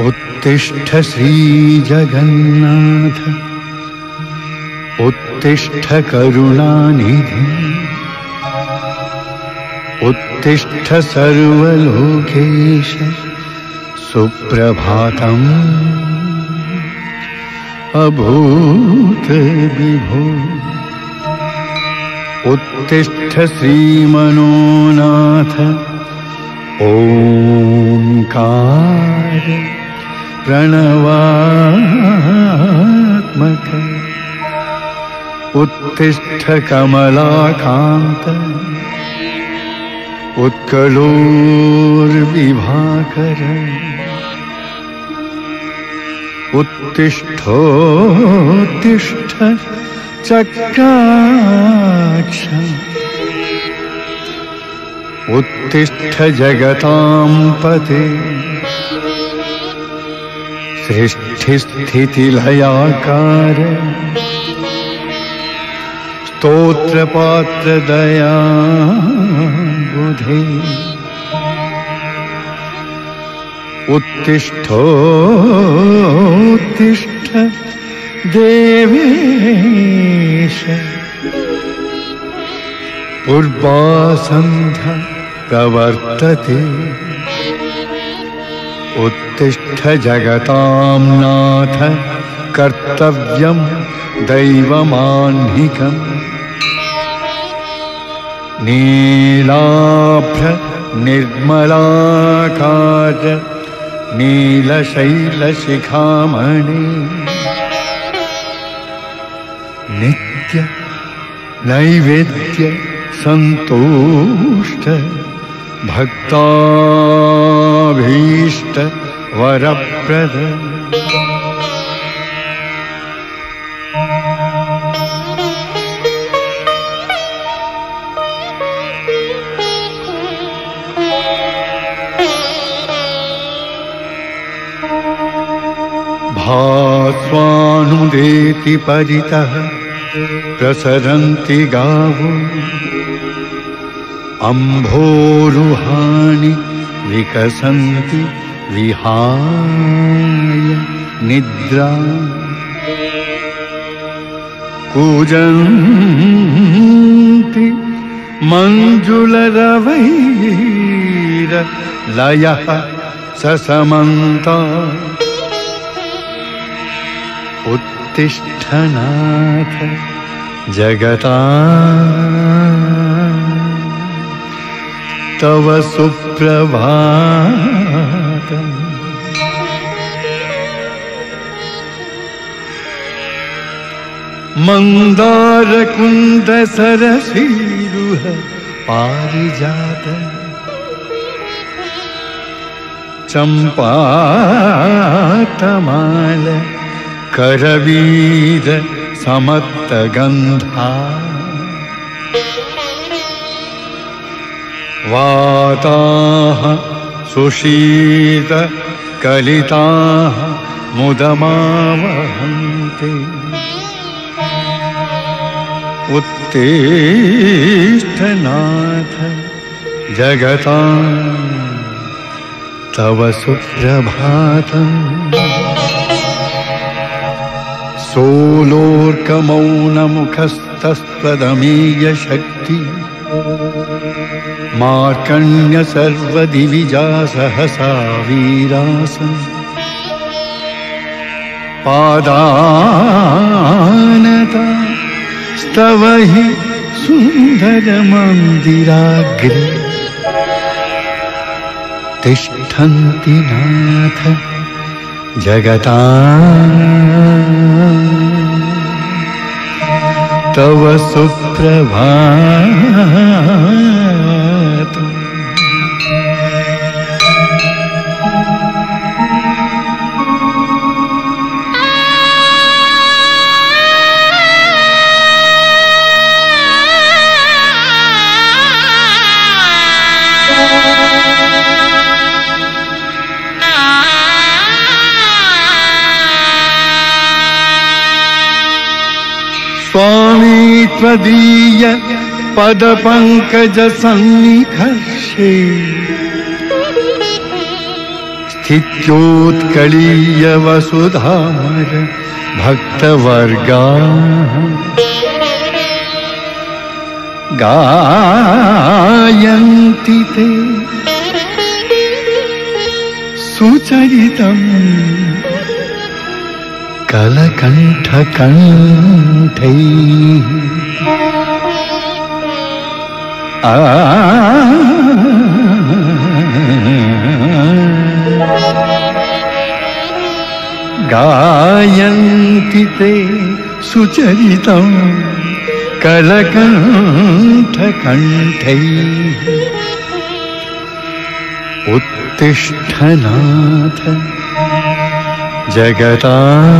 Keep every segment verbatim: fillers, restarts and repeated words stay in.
उत्तिष्ठ श्रीजगन्नाथ उत्तिष्ठ करुणानिधि उत्तिष्ठ सर्वलोकेश सुप्रभातम् अभूत विभो उत्तिष्ठ श्रीमनोनाथ ओंकार प्रणवात्मक उत्तिष्ठ कमलाकांत उत्कलोर्विभाकर उत्तिष्ठोत्तिष्ठ चक्राक्ष उत्तिष्ठ जगतां पते सृष्टिस्थितिलयाकार स्तोत्रपात्रदयाबुधे उत्तिष्ठोत्तिष्ठ देवेश पूर्वासन्ध्या प्रवर्तते उत्तिष्ठ जगतां नाथ कर्तव्यं दैवमाह्निकम् नीलाभ्र निर्मलाकार नीलशैलशिखामणि नित्य नैवेद्य संतुष्ट भक्ताभीष्ट वरप्रद भास्वानुदेति परितः प्रसरन्ति गावो अम्भोरुहानि विकसन्ति विहाय निद्रा कूजन्ति मञ्जुलरवैर लयः ससमन्ता उत्तिष्ठ नाथ जगता तव सुप्रभातम् मंदारकुंद सरसीरुह पारिजात चंपातमाल करवीर समत्तगंधा वाताः सुशीत कलिताः मुदमावहन्ते उत्तिष्ठ नाथ जगतां तव सुप्रभातम् सोलोर्कमौनमुखस्तस्त्वदमीय शक्ति मार्कण्य सर्वदिविजा सहसा वीरासन् पादानता स्तव हि सुन्दर मंदिराग्रे तिष्ठन्ति नाथ जगतां तव सुप्रभातम् स्वामी त्वदीय पद पंकज सन्निकर्षे स्थित्योत्कलीय वसुधार भक्तवर्गा गायन्ति ते सुचरितं कलकण्ठकण्ठैः आ गायन्ति ते सुचरितं कलकण्ठकण्ठैः उत्तिष्ठ नाथ जगता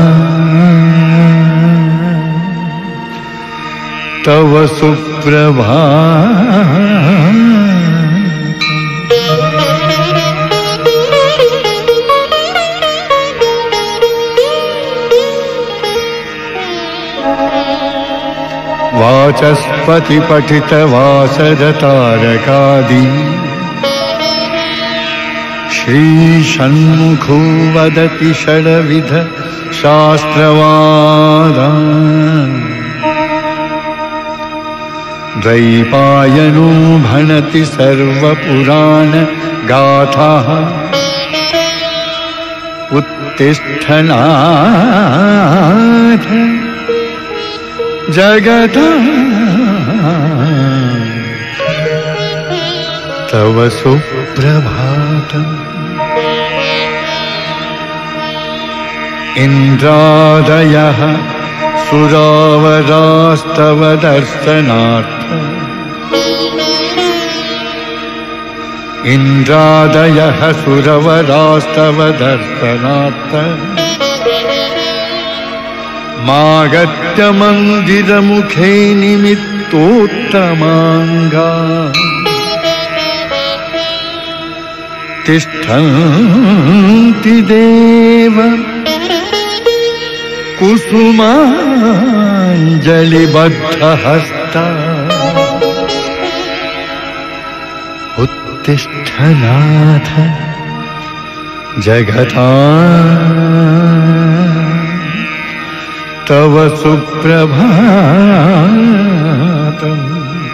तव सुप्रभातम्। वाचस्पति पठित वासरतारकादि श्री षण्मुखो वदति षड्विध शास्त्रवादान् द्वैपायनो भणति सर्वपुराण गाथाः उत्तिष्ठ नाथ जगता तव सुप्रभातम्। इन्द्रादयः सुरावरास्तव दर्शनार्थ इन्द्रादयः सुरवरास्तव दर्शनार्थ मागत्य मन्दिरमुखे निमित्तोत्तमाङ्गा तिष्ठन्ति देव कुसुमाञ्जलिबद्धहस्ता उत्तिष्ठ नाथ जगता तव सुप्रभातम्।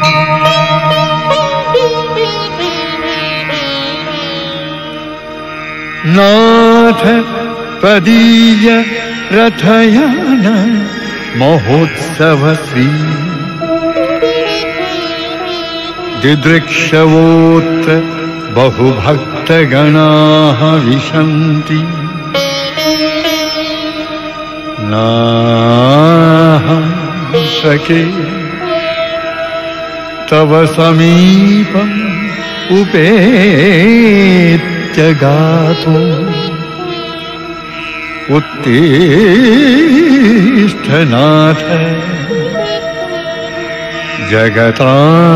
नाथ पदीय रथयान महोत्सव श्री दिदृक्षवोत्र बहुभक्तगणाः विशन्ति नाहं सखे तव समीपम् उपेत्य गातुं उत्तिष्ठ नाथ जगता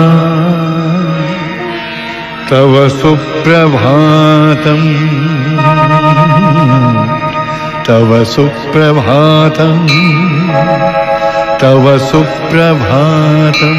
तव सुप्रभातम् तव सुप्रभातम् तव सुप्रभातम्।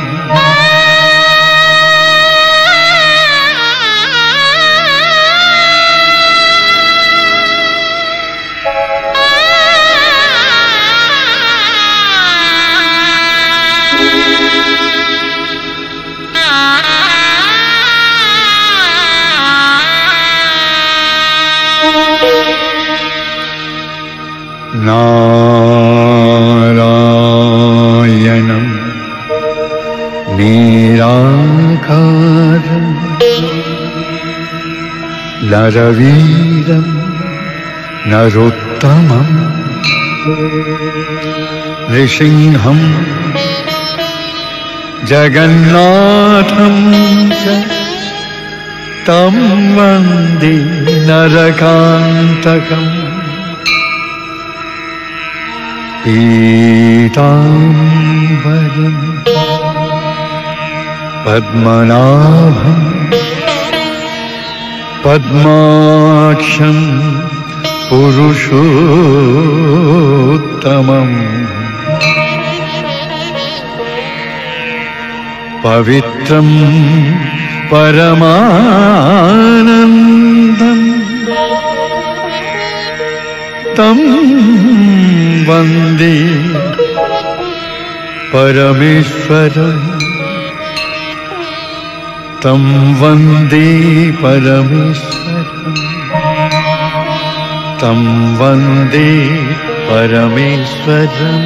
नारायणं निराकारं नरवीरं नरोत्तमं नृसिंहं जगन्नाथं च तं वन्दे नरकान्तकम्। पीताम्बरं पद्मनाभं पद्माक्षं पुरुषोत्तमम् पवित्रं परमानन्दं तं वन्दे परमेश्वरम् तं वन्दे परमेश्वरम् तं वन्दे परमेश्वरम्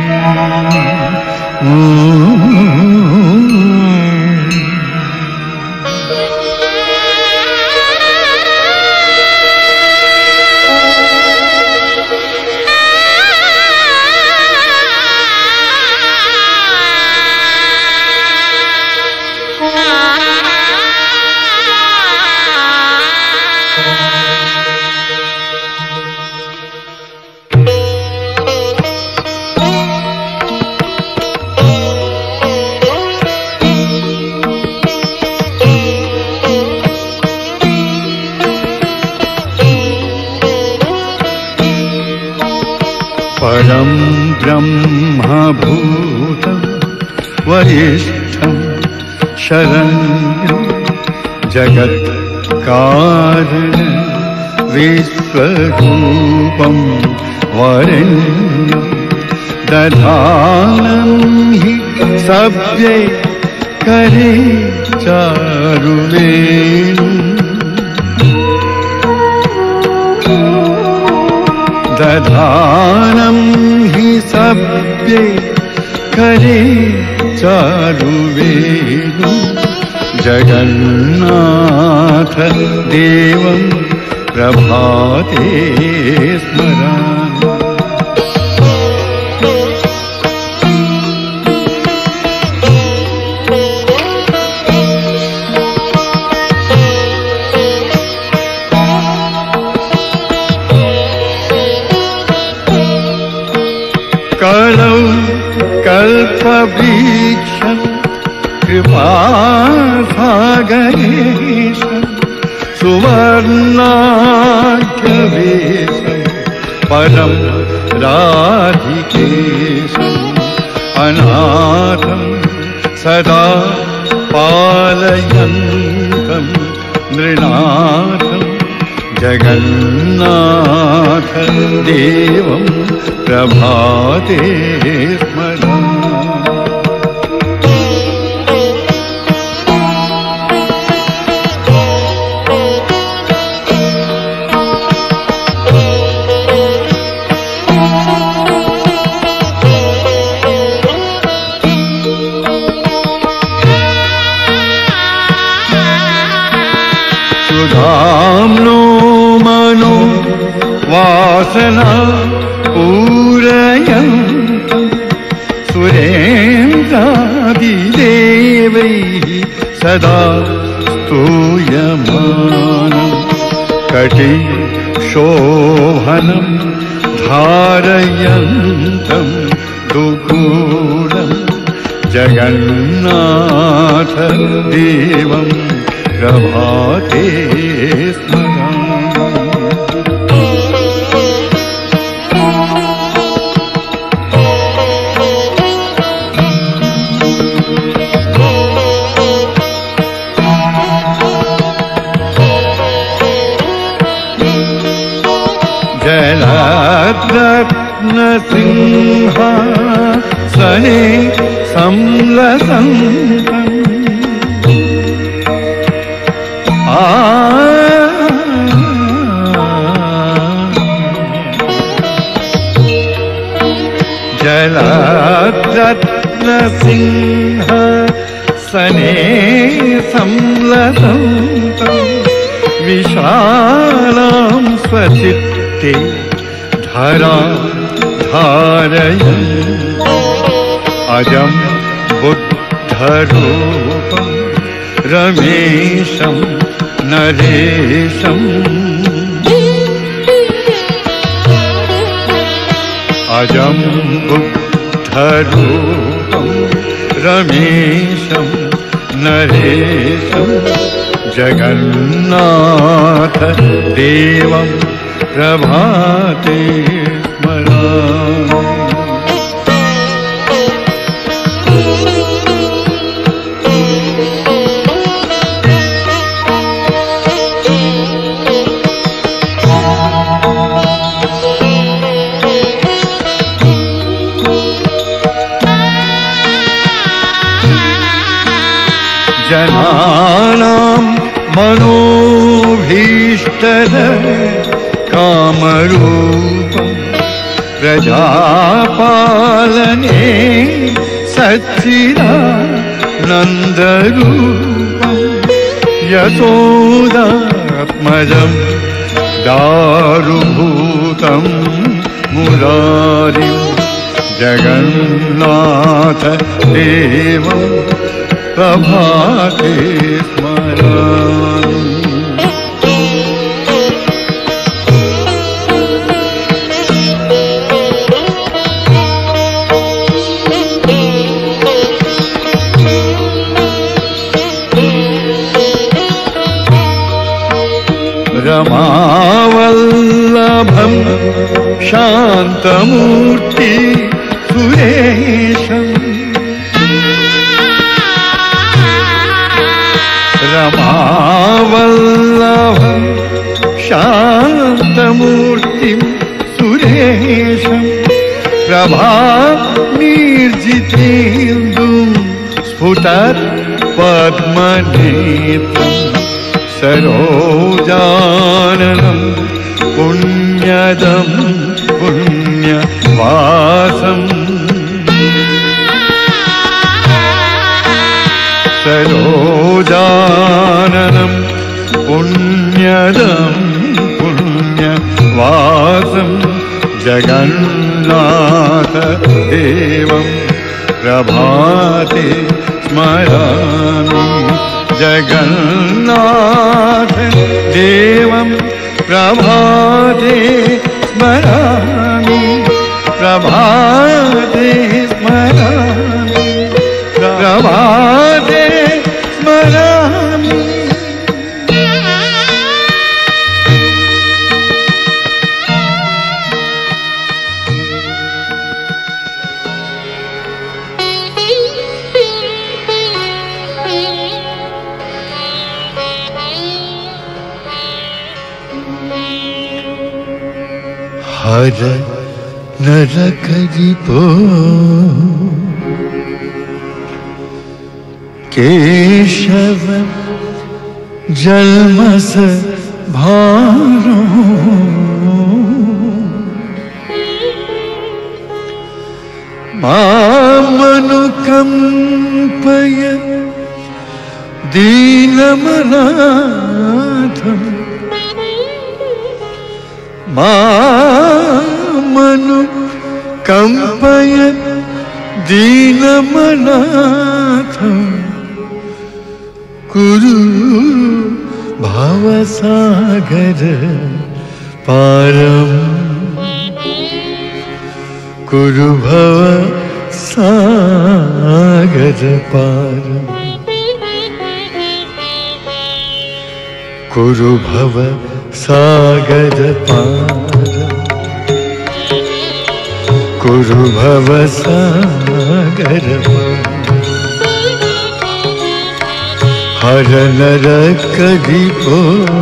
परं ब्रह्मभूतं वरिष्ठं शरण्यं जगत्कारणं विश्वरूपं वरेण्यं दधानं हि सव्ये करे चारुवेणुम् दधानं हि सव्ये करे चारुवेणुम् जगन्नाथ देवं प्रभाते स्मरामि। कलौ कल्पवृक्षं कृपासागरेशं सुवर्णाढ्यवेशं परं राधिकेशम् अनाथं सदा पालयन्तं नृनाथं जगन्नाथ देवं प्रभाते स्मरामि। सुधाम्नो मनो वासना पूरयन्तं सुरेन्द्रादिदेवैः सदा स्तूयमानं कटी शोभनं धारयन्तं दुकूलं जगन्नाथ देवं प्रभाते स्मरामि। जलद्रत्नसिंहासने संलसन्तम् जलद्रत्नसिंहासने संलसन्तं विशालां स्वचित्ते धरा धारयन् अजं बुद्धरूपं रमेशं नरेशम् अजं बुद्धरूपं रमेशं नरेशं जगन्नाथ देवं प्रभाते स्मरामि। जनानां मनोभीष्टद कामरूपं प्रजापालने सच्चिदानन्दरूपं यशोदात्मजं दारुभूतं मुरारिं जगन्नाथ देवं प्रभाते स्मरामि। रमावल्लभं शान्तमूर्ति सुरेशं रमावल्लभं शान्तमूर्तिं सुरेशं प्रभानिर्जितेन्दुं स्फुटत्पद्मनेत्रं सरोजाननं पुण्यदं पुण्यवासं सरोजाननं पुण्यदं पुण्यवासं जगन्नाथ देवं प्रभाते स्मरामि। जगन्नाथ देवं प्रभाते स्मरामि, प्रभाते स्मरामि, प्रभाते स्मरामि। हर नरकरिपो केशव जन्मस भारो मामनुकंपय दीनमनाथम् मामनुकंपय दीनमनाथं कुरु भवसागर पारं, कुरु भवसागर पारं, कुरु भव सागर पारं, कुरु भव सागर पारं। हर नरकरिपो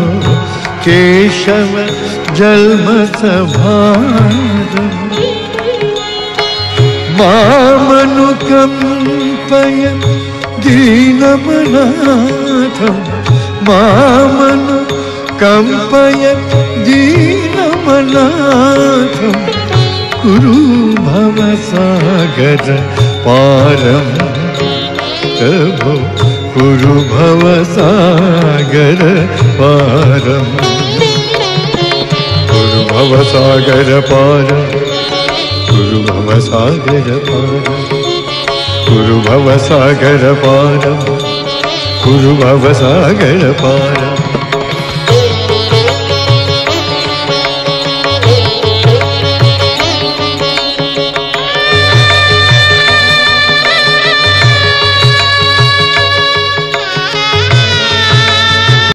केशव जन्मस भारं मामनुकंपय दीनमनाथं, मामनुकंपय दीनमनाथं कुरु भवसागर पारं, प्रभो कुरु भवसागर पारं, कुरु भवसागर पारं, कुरु भवसागर पारं, कुरु भवसागर पारं, कुरु भवसागर पारं।